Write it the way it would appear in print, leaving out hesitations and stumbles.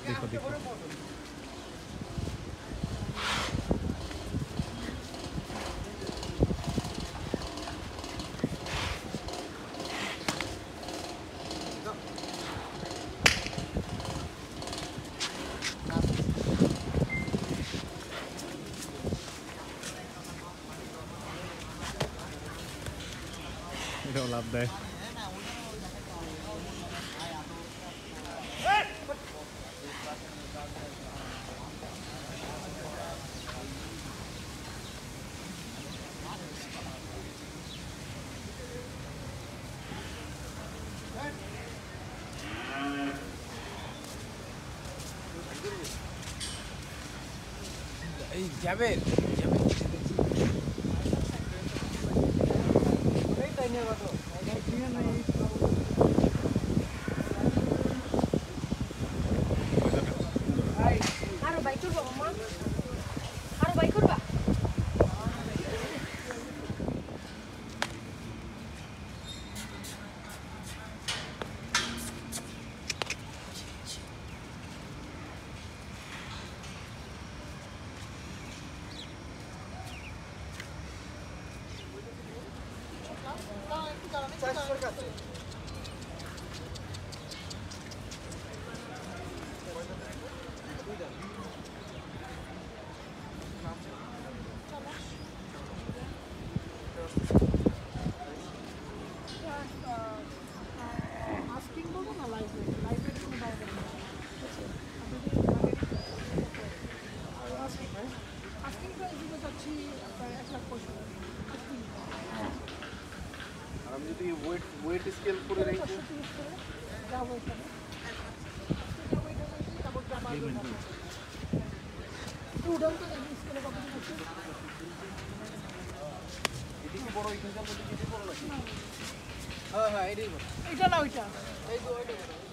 देखो देखो এটাও লাভ দেয় এই যাবে আরো বাইক করবা মামা আরো বাইক করবা আমি যদি ওয়েট স্কেল করে রাখি এদিকে বড় এখানকার মধ্যে কিছু বড় লাগে হ্যাঁ হ্যাঁ এটাই বড় এটা না ওইটা এই তো ওইটা